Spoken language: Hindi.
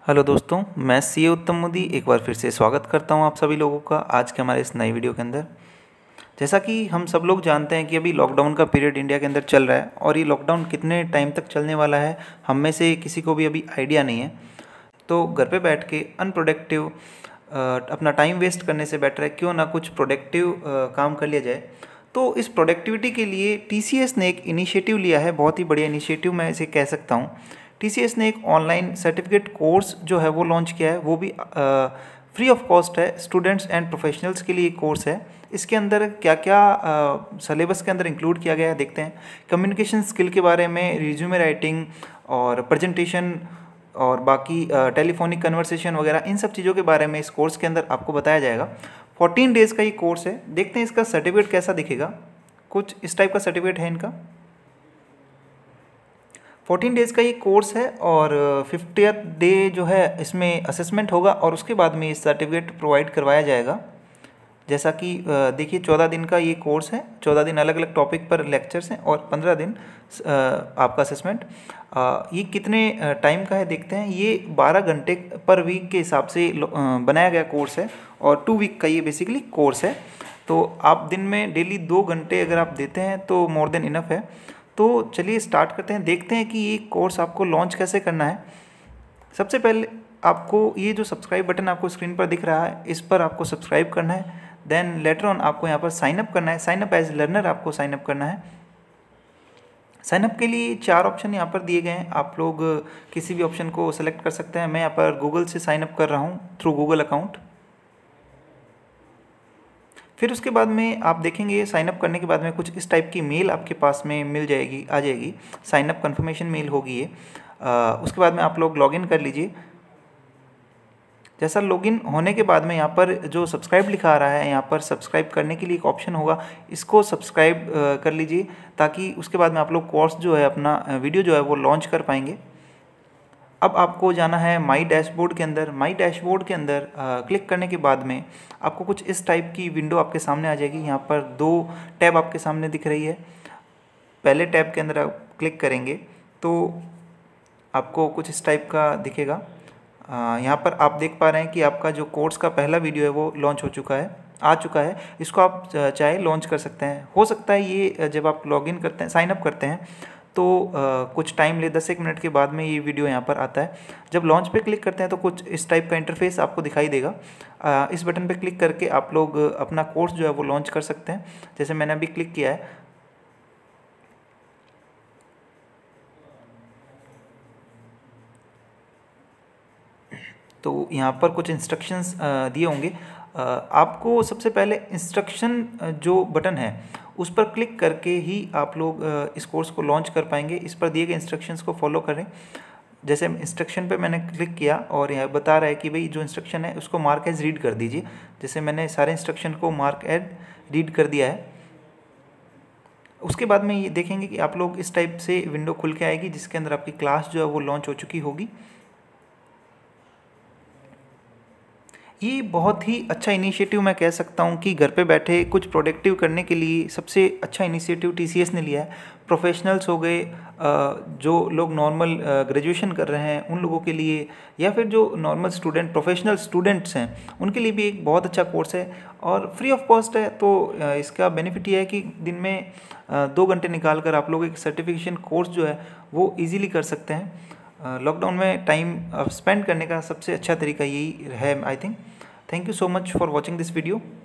हेलो दोस्तों, मैं सीए उत्तम मोदी एक बार फिर से स्वागत करता हूं आप सभी लोगों का आज के हमारे इस नई वीडियो के अंदर। जैसा कि हम सब लोग जानते हैं कि अभी लॉकडाउन का पीरियड इंडिया के अंदर चल रहा है और ये लॉकडाउन कितने टाइम तक चलने वाला है हम में से किसी को भी अभी आइडिया नहीं है। तो घर पे बैठ के अनप्रोडक्टिव अपना टाइम वेस्ट करने से बेटर है क्यों ना कुछ प्रोडक्टिव काम कर लिया जाए। तो इस प्रोडक्टिविटी के लिए टीसीएस ने एक इनिशिएटिव लिया है, बहुत ही बढ़िया इनिशिएटिव मैं इसे कह सकता हूँ। टीसीएस ने एक ऑनलाइन सर्टिफिकेट कोर्स जो है वो लॉन्च किया है, वो भी फ्री ऑफ कॉस्ट है। स्टूडेंट्स एंड प्रोफेशनल्स के लिए कोर्स है। इसके अंदर क्या क्या सिलेबस के अंदर इंक्लूड किया गया है देखते हैं। कम्युनिकेशन स्किल के बारे में, रिज्यूमे राइटिंग और प्रेजेंटेशन और बाकी टेलीफोनिक कन्वर्सेशन वगैरह, इन सब चीज़ों के बारे में इस कोर्स के अंदर आपको बताया जाएगा। 14 डेज़ का ये कोर्स है। देखते हैं इसका सर्टिफिकेट कैसा दिखेगा। कुछ इस टाइप का सर्टिफिकेट है इनका। 14 डेज़ का ये कोर्स है और 50th डे जो है इसमें असेसमेंट होगा और उसके बाद में ये सर्टिफिकेट प्रोवाइड करवाया जाएगा। जैसा कि देखिए 14 दिन का ये कोर्स है, 14 दिन अलग अलग टॉपिक पर लेक्चर्स हैं और 15 दिन आपका असेसमेंट। ये कितने टाइम का है देखते हैं। ये 12 घंटे पर वीक के हिसाब से बनाया गया कोर्स है और 2 वीक का ये बेसिकली कोर्स है। तो आप दिन में डेली 2 घंटे अगर आप देते हैं तो मोर देन इनफ है। तो चलिए स्टार्ट करते हैं, देखते हैं कि ये कोर्स आपको लॉन्च कैसे करना है। सबसे पहले आपको ये जो सब्सक्राइब बटन आपको स्क्रीन पर दिख रहा है, इस पर आपको सब्सक्राइब करना है। देन लेटर ऑन आपको यहाँ पर साइनअप करना है। साइनअप एज लर्नर आपको साइनअप करना है। साइनअप के लिए 4 ऑप्शन यहाँ पर दिए गए हैं। आप लोग किसी भी ऑप्शन को सेलेक्ट कर सकते हैं। मैं यहाँ पर गूगल से साइनअप कर रहा हूँ थ्रू गूगल अकाउंट। फिर उसके बाद में आप देखेंगे साइनअप करने के बाद में कुछ इस टाइप की मेल आपके पास में मिल जाएगी, आ जाएगी। साइनअप कन्फर्मेशन मेल होगी ये। उसके बाद में आप लोग लॉगिन कर लीजिए। जैसा लॉगिन होने के बाद में यहाँ पर जो सब्सक्राइब लिखा आ रहा है, यहाँ पर सब्सक्राइब करने के लिए एक ऑप्शन होगा, इसको सब्सक्राइब कर लीजिए ताकि उसके बाद में आप लोग कोर्स जो है अपना वीडियो जो है वो लॉन्च कर पाएंगे। अब आपको जाना है माई डैशबोर्ड के अंदर। माई डैशबोर्ड के अंदर क्लिक करने के बाद में आपको कुछ इस टाइप की विंडो आपके सामने आ जाएगी। यहाँ पर 2 टैब आपके सामने दिख रही है। पहले टैब के अंदर आप क्लिक करेंगे तो आपको कुछ इस टाइप का दिखेगा। यहाँ पर आप देख पा रहे हैं कि आपका जो कोर्स का पहला वीडियो है वो लॉन्च हो चुका है, आ चुका है। इसको आप चाहे लॉन्च कर सकते हैं। हो सकता है ये जब आप लॉगिन करते हैं, साइन अप करते हैं तो कुछ टाइम ले 10-1 मिनट के बाद में ये वीडियो यहाँ पर आता है। जब लॉन्च पे क्लिक करते हैं तो कुछ इस टाइप का इंटरफेस आपको दिखाई देगा। इस बटन पे क्लिक करके आप लोग अपना कोर्स जो है वो लॉन्च कर सकते हैं। जैसे मैंने अभी क्लिक किया है। तो यहाँ पर कुछ इंस्ट्रक्शंस दिए होंगे। आपको सबसे पहले इंस्ट्रक्शन जो बटन है उस पर क्लिक करके ही आप लोग इस कोर्स को लॉन्च कर पाएंगे। इस पर दिए गए इंस्ट्रक्शंस को फॉलो करें। जैसे इंस्ट्रक्शन पे मैंने क्लिक किया और यह बता रहा है कि भाई जो इंस्ट्रक्शन है उसको मार्क एज रीड कर दीजिए। जैसे मैंने सारे इंस्ट्रक्शन को मार्क एज रीड कर दिया है। उसके बाद में ये देखेंगे कि आप लोग इस टाइप से विंडो खुल के आएगी जिसके अंदर आपकी क्लास जो है वो लॉन्च हो चुकी होगी। ये बहुत ही अच्छा इनिशिएटिव मैं कह सकता हूँ कि घर पे बैठे कुछ प्रोडक्टिव करने के लिए सबसे अच्छा इनिशिएटिव टीसीएस ने लिया है। प्रोफेशनल्स हो गए, जो लोग नॉर्मल ग्रेजुएशन कर रहे हैं उन लोगों के लिए, या फिर जो नॉर्मल स्टूडेंट प्रोफेशनल स्टूडेंट्स हैं उनके लिए भी एक बहुत अच्छा कोर्स है और फ्री ऑफ कॉस्ट है। तो इसका बेनिफिट ये है कि दिन में 2 घंटे निकाल कर आप लोग एक सर्टिफिकेशन कोर्स जो है वो ईजिली कर सकते हैं। लॉकडाउन में टाइम स्पेंड करने का सबसे अच्छा तरीका यही है I think. Thank you so much for watching this video.